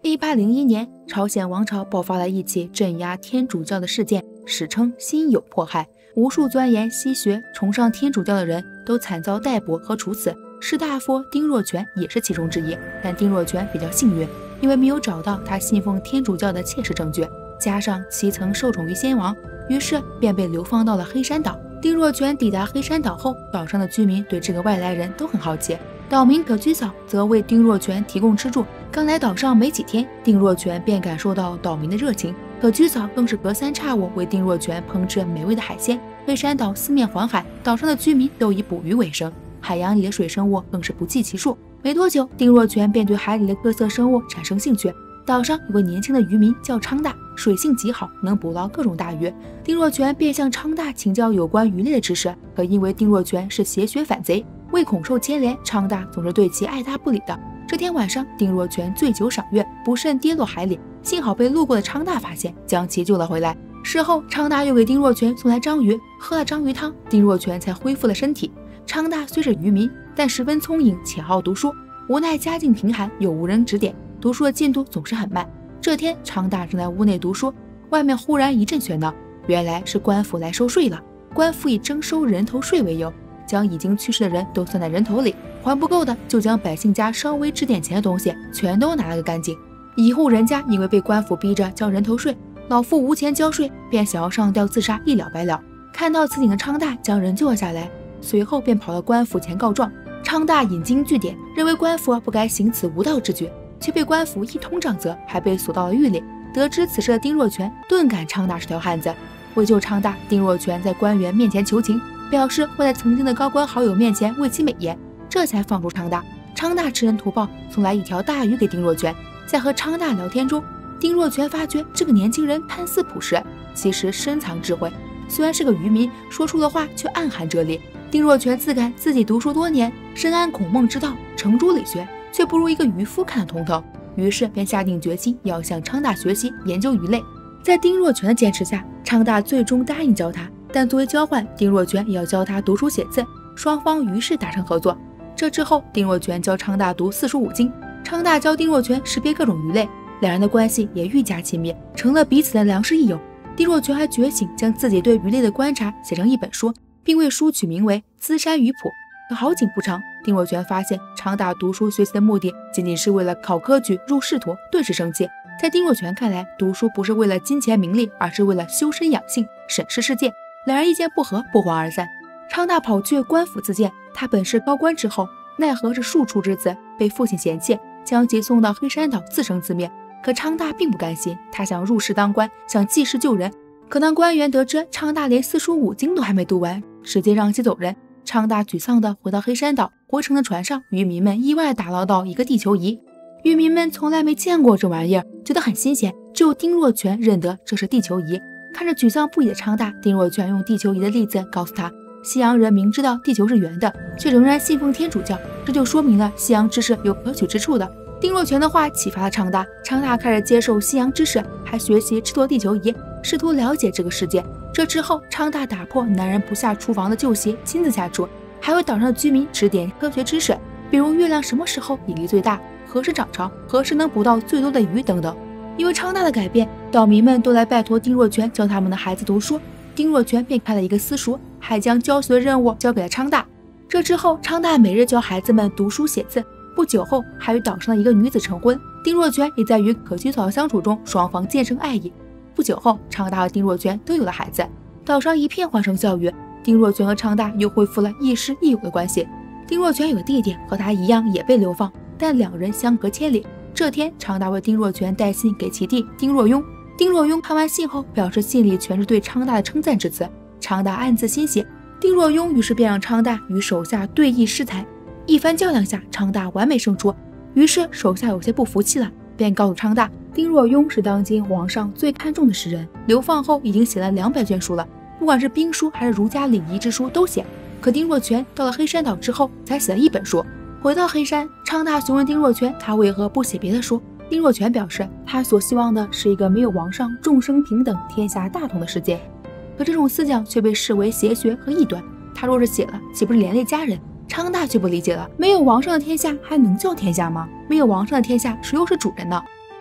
1801年，朝鲜王朝爆发了一起镇压天主教的事件，史称辛酉迫害。无数钻研西学、崇尚天主教的人都惨遭逮捕和处死。士大夫丁若全也是其中之一。但丁若全比较幸运，因为没有找到他信奉天主教的切实证据，加上其曾受宠于先王，于是便被流放到了黑山岛。丁若全抵达黑山岛后，岛上的居民对这个外来人都很好奇。岛民可居嫂则为丁若全提供吃住。刚来岛上没几天，丁若全便感受到岛民的热情。可居嫂更是隔三差五为丁若全烹制美味的海鲜。黑山岛四面环海，岛上的居民都以捕鱼为生，海洋里的水生物更是不计其数。没多久，丁若全便对海里的各色生物产生兴趣。岛上有个年轻的渔民叫昌大，水性极好，能捕捞各种大鱼。丁若全便向昌大请教有关鱼类的知识，可因为丁若全是邪学反贼，为恐受牵连，昌大总是对其爱答不理的。这天晚上，丁若全醉酒赏月，不慎跌落海里，幸好被路过的昌大发现，将其救了回来。事后，昌大又给丁若全送来章鱼，喝了章鱼汤，丁若全才恢复了身体。昌大虽是渔民，但十分聪颖且好读书，无奈家境贫寒，又无人指点，读书的进度总是很慢。这天，昌大正在屋内读书，外面忽然一阵喧闹，原来是官府来收税了。官府以征收人头税为由，将已经去世的人都算在人头里，还不够的就将百姓家稍微值点钱的东西全都拿了个干净。一户人家因为被官府逼着交人头税，老妇无钱交税，便想要上吊自杀，一了百了。看到此景的昌大将人救了下来，随后便跑到官府前告状。昌大引经据典，认为官府不该行此无道之举，却被官府一通杖责，还被锁到了狱里。得知此事的丁若全顿感昌大是条汉子，为救昌大，丁若全在官员面前求情，表示会在曾经的高官好友面前为其美言，这才放出昌大。昌大知恩图报，送来一条大鱼给丁若全。在和昌大聊天中，丁若全发觉这个年轻人看似朴实，其实深藏智慧。虽然是个渔民，说出的话却暗含哲理。丁若全自感自己读书多年，深谙孔孟之道，程朱理学，却不如一个渔夫看得通透，于是便下定决心要向昌大学习研究鱼类。在丁若全的坚持下，昌大最终答应教他，但作为交换，丁若全也要教他读书写字，双方于是达成合作。这之后，丁若全教昌大读四书五经，昌大教丁若全识别各种鱼类，两人的关系也愈加亲密，成了彼此的良师益友。丁若全还觉醒，将自己对鱼类的观察写成一本书，并为书取名为《资山鱼谱》。可好景不长，丁若全发现昌大读书学习的目的仅仅是为了考科举入仕途，顿时生气。在丁若全看来，读书不是为了金钱名利，而是为了修身养性，审视世界。两人意见不合，不欢而散。昌大跑去官府自荐，他本是高官之后，奈何是庶出之子，被父亲嫌弃，将其送到黑山岛自生自灭。可昌大并不甘心，他想入仕当官，想济世救人。可当官员得知昌大连四书五经都还没读完，直接让其走人。昌大沮丧地回到黑山岛，回程的船上，渔民们意外打捞到一个地球仪。渔民们从来没见过这玩意儿，觉得很新鲜，只有丁若全认得这是地球仪。看着沮丧不已的昌大，丁若全用地球仪的例子告诉他，西洋人明知道地球是圆的，却仍然信奉天主教，这就说明了西洋知识有可取之处的。丁若全的话启发了昌大，昌大开始接受西洋知识，还学习制作地球仪，试图了解这个世界。这之后，昌大打破男人不下厨房的旧习，亲自下厨，还为岛上的居民指点科学知识，比如月亮什么时候引力最大，何时涨潮，何时能捕到最多的鱼等等。因为昌大的改变，岛民们都来拜托丁若全教他们的孩子读书，丁若全便开了一个私塾，还将教学的任务交给了昌大。这之后，昌大每日教孩子们读书写字，不久后还与岛上的一个女子成婚。丁若全也在与可居嫂的相处中，双方渐生爱意。不久后，昌大和丁若全都有了孩子，岛上一片欢声笑语。丁若全和昌大又恢复了亦师亦友的关系。丁若全有个弟弟，和他一样也被流放，但两人相隔千里。这天，昌大为丁若全带信给其弟丁若雍。丁若雍看完信后，表示信里全是对昌大的称赞之词。昌大暗自欣喜，丁若雍于是便让昌大与手下对弈施才。一番较量下，昌大完美胜出。于是手下有些不服气了，便告诉昌大，丁若雍是当今皇上最看重的诗人，流放后已经写了200卷书了，不管是兵书还是儒家礼仪之书都写。可丁若全到了黑山岛之后，才写了1本书。回到黑山，昌大询问丁若全，他为何不写别的书？丁若全表示，他所希望的是一个没有王上、众生平等、天下大同的世界。可这种思想却被视为邪学和异端，他若是写了，岂不是连累家人？昌大却不理解了，没有王上的天下还能叫天下吗？没有王上的天下，谁又是主人呢？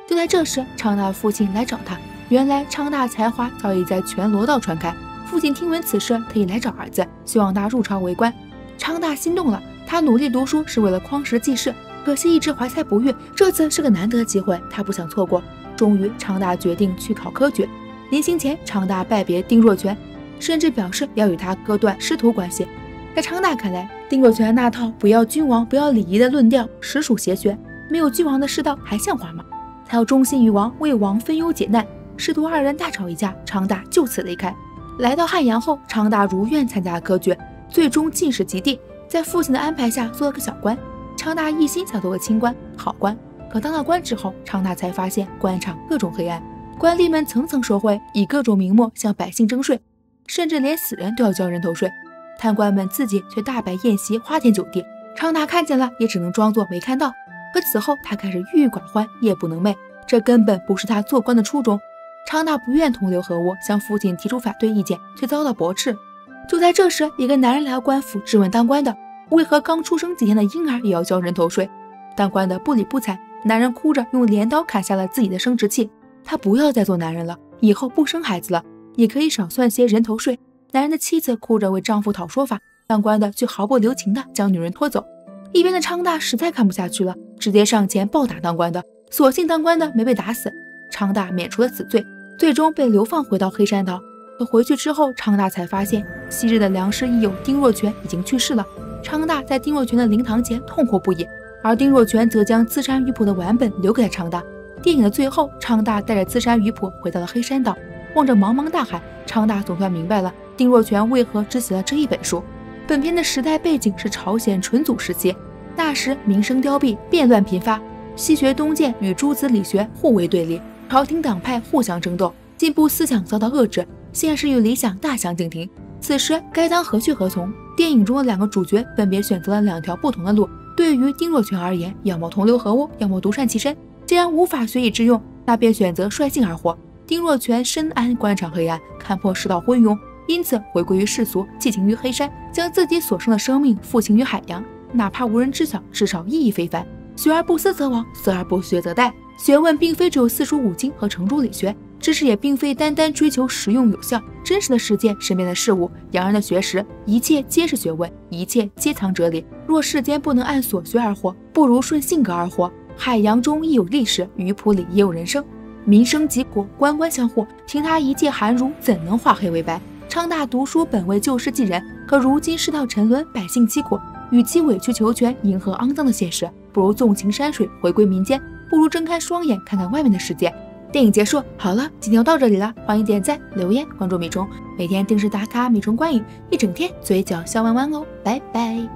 就在这时，昌大父亲来找他。原来昌大才华早已在全罗道传开，父亲听闻此事，特意来找儿子，希望他入朝为官。昌大心动了，他努力读书是为了匡时济世，可惜一直怀才不遇，这次是个难得机会，他不想错过。终于，昌大决定去考科举。临行前，昌大拜别丁若泉，甚至表示要与他割断师徒关系。在昌大看来，丁若泉那套不要君王不要礼仪的论调实属邪学，没有君王的世道还像话吗？他要忠心于王，为王分忧解难。师徒二人大吵一架，昌大就此离开。来到汉阳后，昌大如愿参加科举，最终进士及第，在父亲的安排下做了个小官。昌大一心想做个清官好官，可当了官之后，昌大才发现官场各种黑暗，官吏们层层受贿，以各种名目向百姓征税，甚至连死人都要交人头税。贪官们自己却大摆宴席，花天酒地，昌大看见了也只能装作没看到。可此后他开始郁郁寡欢，夜不能寐，这根本不是他做官的初衷。昌大不愿同流合污，向父亲提出反对意见，却遭到驳斥。就在这时，一个男人来到官府质问当官的，为何刚出生几天的婴儿也要交人头税？当官的不理不睬，男人哭着用镰刀砍下了自己的生殖器。他不要再做男人了，以后不生孩子了，也可以少算些人头税。男人的妻子哭着为丈夫讨说法，当官的却毫不留情地将女人拖走。一边的昌大实在看不下去了，直接上前暴打当官的，所幸当官的没被打死，昌大免除了死罪，最终被流放回到黑山岛。可回去之后，昌大才发现昔日的良师益友丁若泉已经去世了。昌大在丁若泉的灵堂前痛哭不已，而丁若泉则将资山鱼谱的完本留给了昌大。电影的最后，昌大带着资山鱼谱回到了黑山岛，望着茫茫大海，昌大总算明白了丁若泉为何只写了这一本书。本片的时代背景是朝鲜纯祖时期，那时民生凋敝，变乱频发，西学东渐与诸子理学互为对立，朝廷党派互相争斗，进步思想遭到遏制，现实与理想大相径庭。此时该当何去何从？电影中的两个主角分别选择了两条不同的路。对于丁若泉而言，要么同流合污，要么独善其身。既然无法随意致用，那便选择率性而活。丁若泉深谙官场黑暗，看破世道昏庸，因此回归于世俗，寄情于黑山，将自己所生的生命付情于海洋，哪怕无人知晓，至少意义非凡。学而不思则罔，思而不学则殆。学问并非只有四书五经和程朱理学，知识也并非单单追求实用有效。真实的世界，身边的事物，洋人的学识，一切皆是学问，一切皆藏哲理。若世间不能按所学而活，不如顺性格而活。海洋中亦有历史，鱼谱里也有人生。民生疾苦，官官相护，凭他一介寒儒，怎能化黑为白？昌大读书本为救世济人，可如今世道沉沦，百姓疾苦，与其委曲求全，迎合肮脏的现实，不如纵情山水，回归民间，不如睁开双眼，看看外面的世界。电影结束，好了，今天就到这里了，欢迎点赞、留言、关注米虫，每天定时打卡米虫观影，一整天嘴角笑弯弯哦，拜拜。